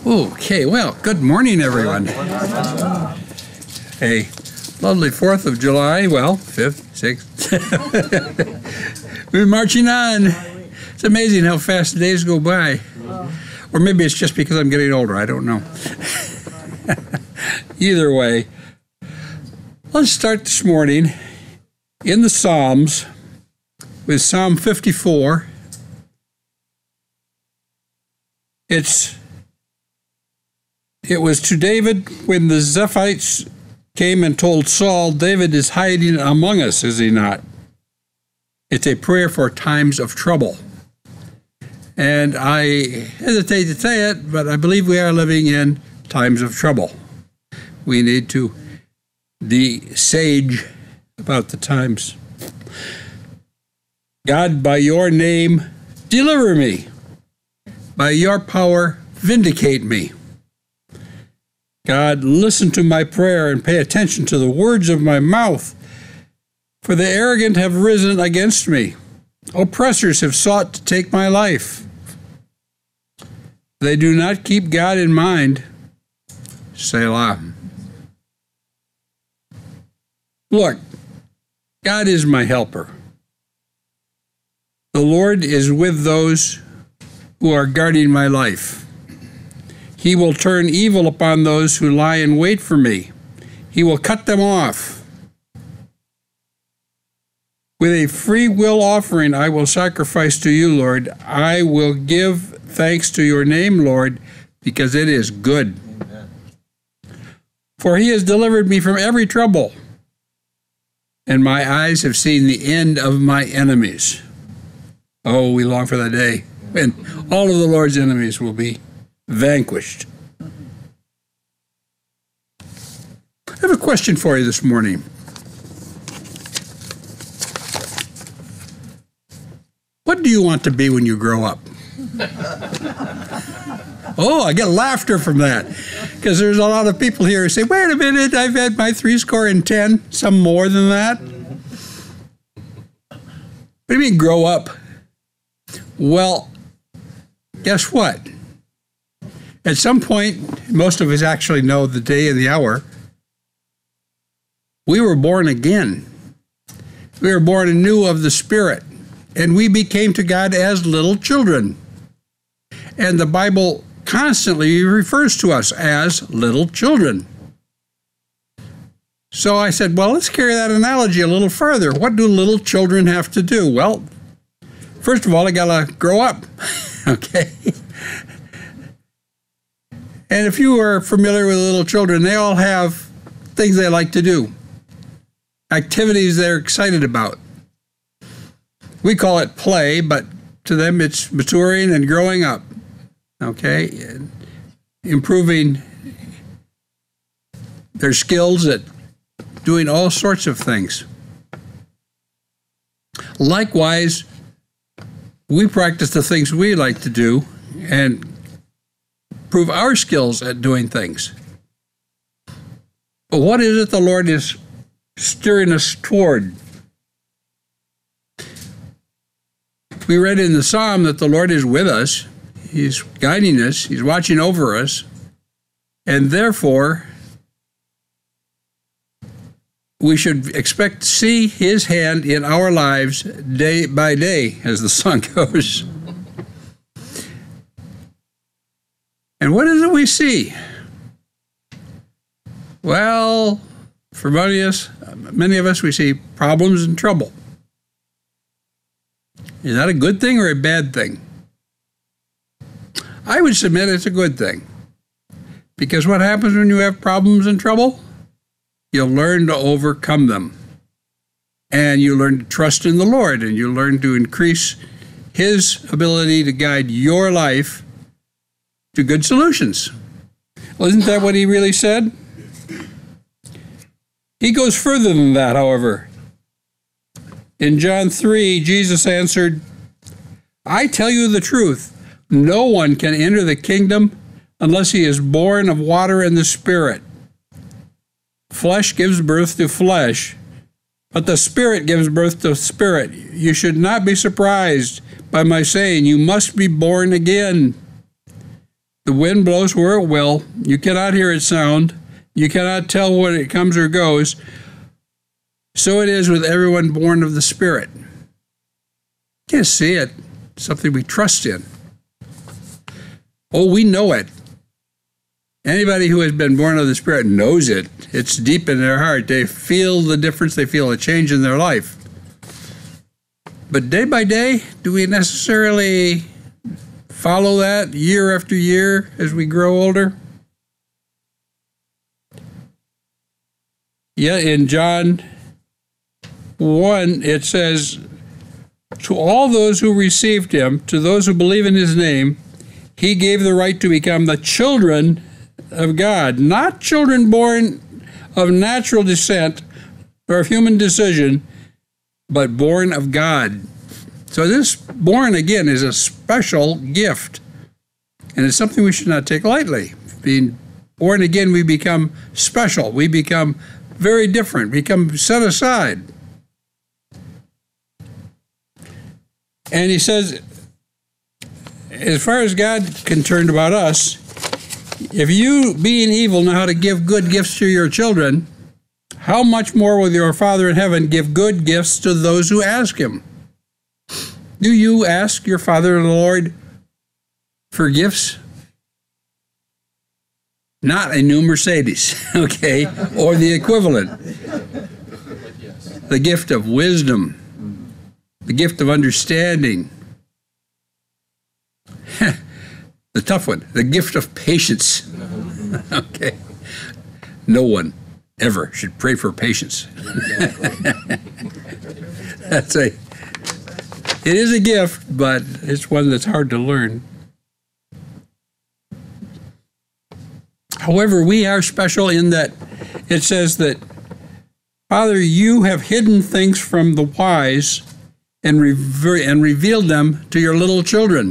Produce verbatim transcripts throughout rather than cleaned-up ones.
Okay, well, good morning, everyone. A lovely fourth of July, well, fifth, sixth. We're marching on. It's amazing how fast the days go by. Or maybe it's just because I'm getting older, I don't know. Either way, let's start this morning in the Psalms with Psalm fifty-four. It's It was to David when the Ziphites came and told Saul, David is hiding among us, is he not? It's a prayer for times of trouble. And I hesitate to say it, but I believe we are living in times of trouble. We need to be sage about the times. God, by your name, deliver me. By your power, vindicate me. God, listen to my prayer and pay attention to the words of my mouth. For the arrogant have risen against me. Oppressors have sought to take my life. They do not keep God in mind. Selah. Look, God is my helper. The Lord is with those who are guarding my life. He will turn evil upon those who lie in wait for me. He will cut them off. With a free will offering I will sacrifice to you, Lord. I will give thanks to your name, Lord, because it is good. Amen. For he has delivered me from every trouble, and my eyes have seen the end of my enemies. Oh, we long for that day when all of the Lord's enemies will be vanquished. I have a question for you this morning. What do you want to be when you grow up? Oh, I get laughter from that, because there's a lot of people here who say, wait a minute, I've had my three score and ten, some more than that. What do you mean grow up? Well, guess what? At some point, most of us actually know the day and the hour, we were born again. We were born anew of the Spirit, and we became to God as little children. And the Bible constantly refers to us as little children. So I said, well, let's carry that analogy a little further. What do little children have to do? Well, first of all, they gotta grow up, okay? And if you are familiar with little children, they all have things they like to do, activities they're excited about. We call it play, but to them it's maturing and growing up, okay? And improving their skills at doing all sorts of things. Likewise, we practice the things we like to do and prove our skills at doing things. But what is it the Lord is steering us toward? We read in the Psalm that the Lord is with us. He's guiding us. He's watching over us. And therefore, we should expect to see his hand in our lives day by day, as the song goes. And what is it we see? Well, for many of us, many of us, we see problems and trouble. Is that a good thing or a bad thing? I would submit it's a good thing. Because what happens when you have problems and trouble? You'll learn to overcome them. And you learn to trust in the Lord, and you learn to increase his ability to guide your life to good solutions. Well, isn't that what he really said? He goes further than that, however. In John three, Jesus answered, I tell you the truth, no one can enter the kingdom unless he is born of water and the Spirit. Flesh gives birth to flesh, but the Spirit gives birth to spirit. You should not be surprised by my saying, you must be born again. The wind blows where it will. You cannot hear its sound. You cannot tell when it comes or goes. So it is with everyone born of the Spirit. Can't see it. It's something we trust in. Oh, we know it. Anybody who has been born of the Spirit knows it. It's deep in their heart. They feel the difference. They feel a change in their life. But day by day, do we necessarily follow that year after year as we grow older? Yeah, in John one, it says, to all those who received him, to those who believe in his name, he gave the right to become the children of God, not children born of natural descent or of human decision, but born of God. So this born again is a special gift, and it's something we should not take lightly. Being born again, we become special. We become very different, become set aside. And he says, as far as God concerned about us, if you, being evil, know how to give good gifts to your children, how much more will your Father in heaven give good gifts to those who ask him? Do you ask your Father, the Lord, for gifts? Not a new Mercedes, okay, or the equivalent. The gift of wisdom, the gift of understanding. The tough one, the gift of patience. Okay. No one ever should pray for patience. That's a, it is a gift, but it's one that's hard to learn. However, we are special in that it says that, Father, you have hidden things from the wise and, rever- and revealed them to your little children.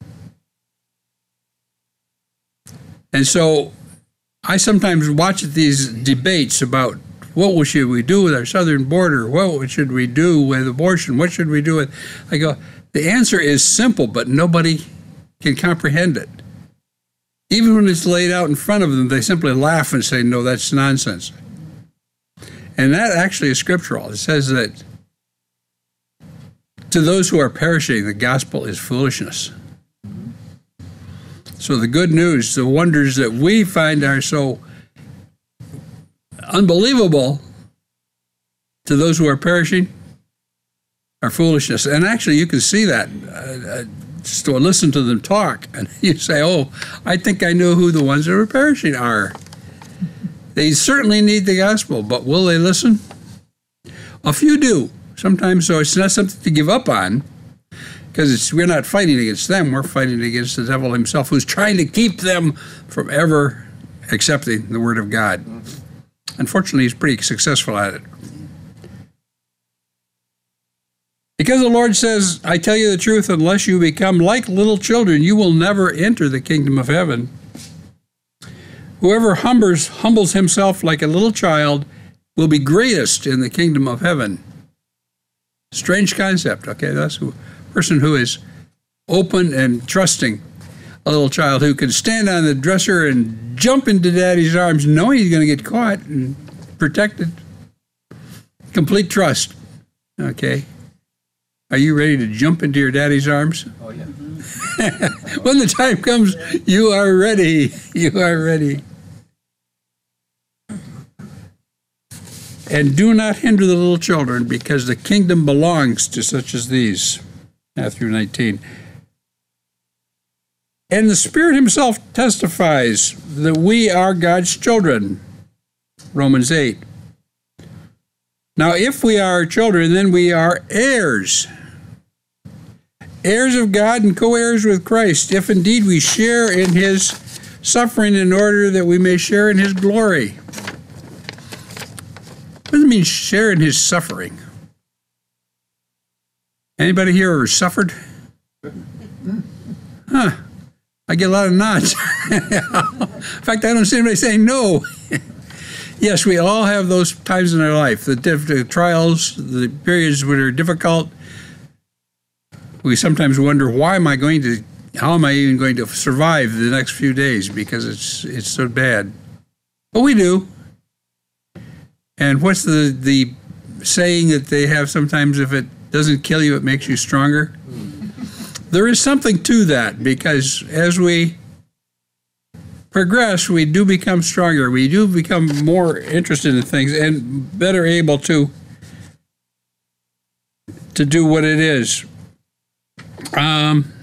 And so I sometimes watch these debates about what should we do with our southern border? What should we do with abortion? What should we do with... I go, the answer is simple, but nobody can comprehend it. Even when it's laid out in front of them, they simply laugh and say, no, that's nonsense. And that actually is scriptural. It says that to those who are perishing, the gospel is foolishness. So the good news, the wonders that we find are so unbelievable to those who are perishing are foolishness. And actually, you can see that. Uh, just to listen to them talk, and you say, oh, I think I know who the ones that are perishing are. They certainly need the gospel, but will they listen? A few do. Sometimes, so it's not something to give up on, because it's, we're not fighting against them, we're fighting against the devil himself, who's trying to keep them from ever accepting the word of God. Unfortunately, he's pretty successful at it. Because the Lord says, I tell you the truth, unless you become like little children, you will never enter the kingdom of heaven. Whoever humbles, humbles himself like a little child will be greatest in the kingdom of heaven. Strange concept, okay? That's a person who is open and trusting, a little child who can stand on the dresser and jump into daddy's arms knowing he's going to get caught and protected. Complete trust, okay? Are you ready to jump into your daddy's arms? Oh, yeah. When the time comes, you are ready. You are ready. And do not hinder the little children, because the kingdom belongs to such as these. Matthew nineteen. And the Spirit himself testifies that we are God's children. Romans eight. Now, if we are children, then we are heirs. Heirs of God and co-heirs with Christ, if indeed we share in his suffering in order that we may share in his glory. What does it mean, share in his suffering? Anybody here ever suffered? Huh. I get a lot of nods. In fact, I don't see anybody saying no. Yes, we all have those times in our life, the, diff- the trials, the periods that are difficult. We sometimes wonder, why am I going to how am I even going to survive the next few days because it's it's so bad? But we do. And what's the, the saying that they have sometimes, if it doesn't kill you, it makes you stronger? There is something to that, because as we progress, we do become stronger. We do become more interested in things and better able to to do what it is. Um,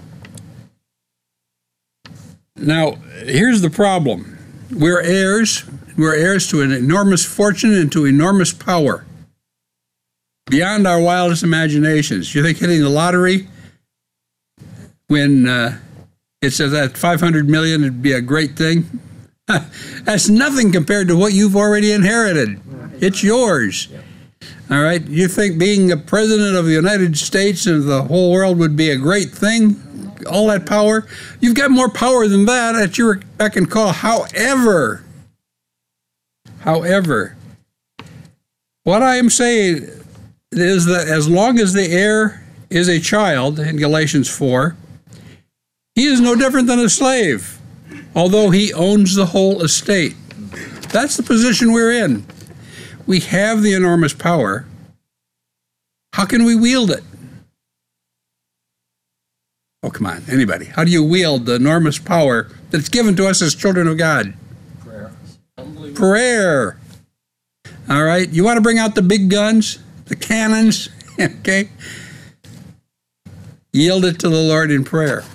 now, here's the problem. We're heirs. We're heirs to an enormous fortune and to enormous power, beyond our wildest imaginations. You think hitting the lottery, when uh, it says that five hundred million dollars would be a great thing? That's nothing compared to what you've already inherited. It's yours. All right? You think being a president of the United States and the whole world would be a great thing? All that power? You've got more power than that at your beck and call. However, however, what I am saying is that as long as the heir is a child, in Galatians four, he is no different than a slave, although he owns the whole estate. That's the position we're in. We have the enormous power. How can we wield it? Oh, come on, anybody. How do you wield the enormous power that's given to us as children of God? Prayer. Prayer. All right? You want to bring out the big guns, the cannons, okay? Yield it to the Lord in prayer.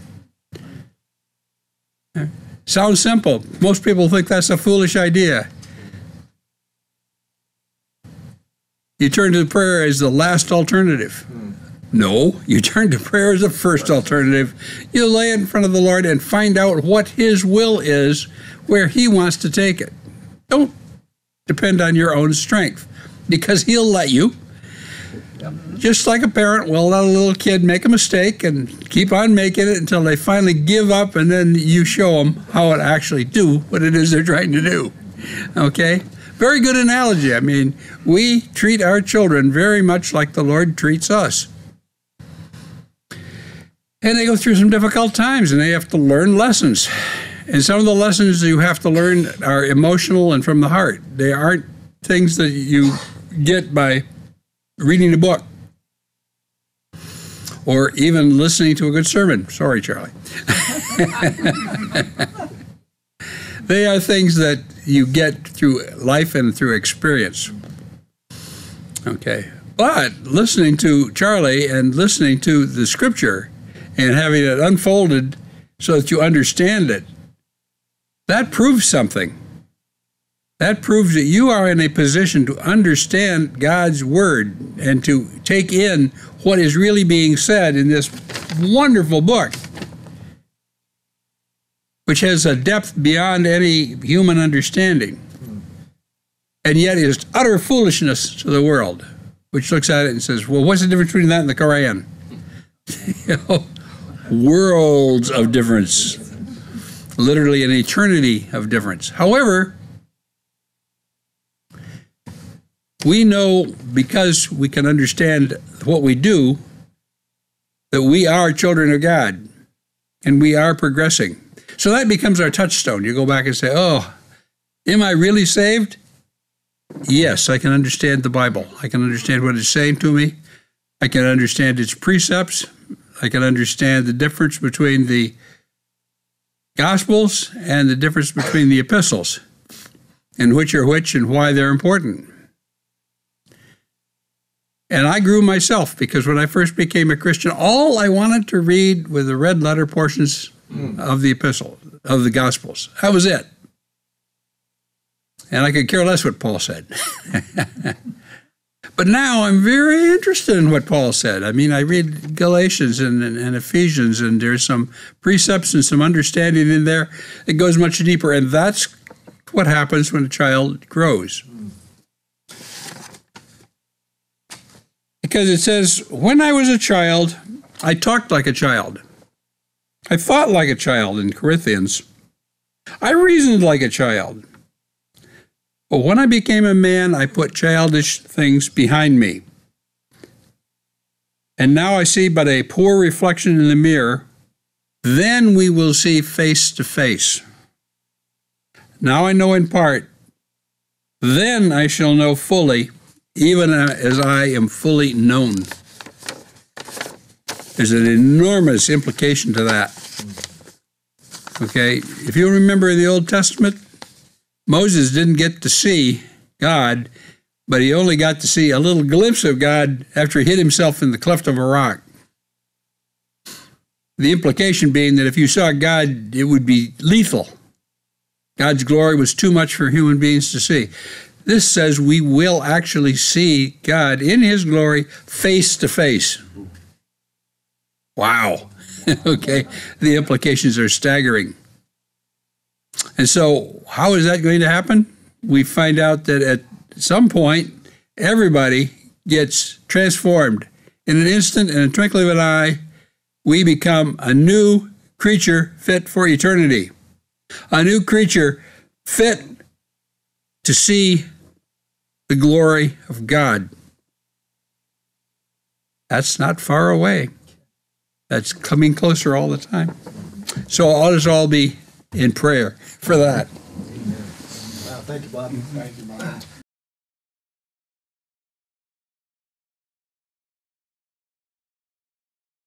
Sounds simple. Most people think that's a foolish idea. You turn to prayer as the last alternative. No, you turn to prayer as the first alternative. You lay it in front of the Lord and find out what His will is, where He wants to take it. Don't depend on your own strength, because He'll let you. Just like a parent will let a little kid make a mistake and keep on making it until they finally give up, and then you show them how it actually do what it is they're trying to do. Okay? Very good analogy. I mean, we treat our children very much like the Lord treats us. And they go through some difficult times, and they have to learn lessons. And some of the lessons you have to learn are emotional and from the heart. They aren't things that you get by reading a book or even listening to a good sermon. Sorry, Charlie. They are things that you get through life and through experience. Okay. But listening to Charlie and listening to the Scripture and having it unfolded so that you understand it, that proves something. That proves that you are in a position to understand God's Word and to take in what is really being said in this wonderful book, which has a depth beyond any human understanding, and yet is utter foolishness to the world, which looks at it and says, well, what's the difference between that and the Quran? You know, worlds of difference, literally an eternity of difference. However, we know, because we can understand what we do, that we are children of God, and we are progressing. So that becomes our touchstone. You go back and say, oh, am I really saved? Yes, I can understand the Bible. I can understand what it's saying to me. I can understand its precepts. I can understand the difference between the Gospels and the difference between the epistles, and which are which and why they're important. And I grew myself, because when I first became a Christian, all I wanted to read were the red letter portions mm. of the epistle, of the Gospels. That was it. And I could care less what Paul said. But now I'm very interested in what Paul said. I mean, I read Galatians and, and, and Ephesians, and there's some precepts and some understanding in there that goes much deeper. And that's what happens when a child grows. Because it says, when I was a child, I talked like a child. I thought like a child in Corinthians. I reasoned like a child. But when I became a man, I put childish things behind me. And now I see but a poor reflection in the mirror, Then we will see face to face. Now I know in part. Then I shall know fully, even as I am fully known. There's an enormous implication to that. Okay, if you remember in the Old Testament, Moses didn't get to see God, but he only got to see a little glimpse of God after he hid himself in the cleft of a rock. The implication being that if you saw God, it would be lethal. God's glory was too much for human beings to see. This says we will actually see God in his glory face to face. Wow. Okay, the implications are staggering. And so how is that going to happen? We find out that at some point, everybody gets transformed. In an instant, in a twinkling of an eye, we become a new creature fit for eternity. A new creature fit to see the glory of God. That's not far away. That's coming closer all the time. So let us all be in prayer for that. Wow, thank you, Bob. Thank you, Bob.